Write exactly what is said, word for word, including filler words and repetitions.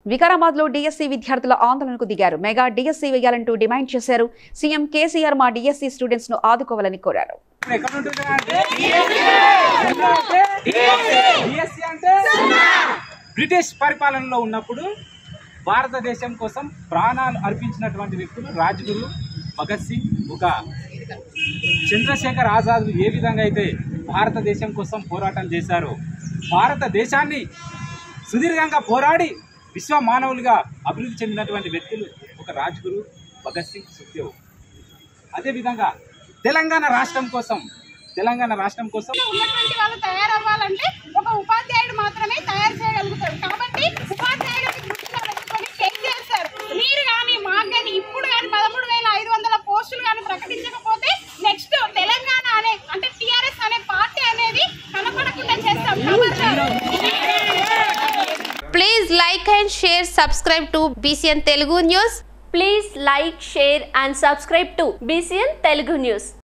వికారాబాద్ లో డిఎస్సి విద్యార్థుల ఆందోళనకు దిగారు. మెగా డిఎస్సి వేయాలంటూ డిమాండ్ చేశారు. సీఎం కేసీఆర్ మా డిఎస్సి స్టూడెంట్స్ ను ఆదుకోవాలని కోరారు. బ్రిటిష్ పరిపాలనలో ఉన్నప్పుడు భారతదేశం కోసం ప్రాణాలు అర్పించినటువంటి వ్యక్తులు రాజ్గురు, భగత్ సింగ్, ఒక చంద్రశేఖర్ ఆజాద్ ఏ విధంగా అయితే భారతదేశం కోసం పోరాటం చేశారో, భారతదేశాన్ని సుదీర్ఘంగా పోరాడి విశ్వ మానవులుగా అభివృద్ధి చెందినటువంటి వ్యక్తులు ఒక రాజ్గురు, భగత్ సింగ్, సుఖ్దేవ్. అదేవిధంగా తెలంగాణ రాష్ట్రం కోసం తెలంగాణ రాష్ట్రం కోసం ఉన్నటువంటి వాళ్ళు తయారవ్వాలంటే ఒక ఉపాధ్యాయుడు మాత్రమే తయారు చేయగలుగుతారు. కాబట్టి ఉపాధ్యాయుడిని దృష్టిలో పెట్టుకొని చెక్ చేస్తారు. మీరు కానీ మాకు కానీ ఇప్పుడు కానీ పదమూడు వేల ఐదు వందల పోస్టులు కానీ ప్రకటించకపోతే నెక్స్ట్ తెలంగాణ అనే అంటే టీఆర్ఎస్ అనే పార్టీ అనేది కనపడకుండా చేస్తాం. Please like and share, subscribe to Bcn Telugu News. Please like, share and subscribe to Bcn Telugu News.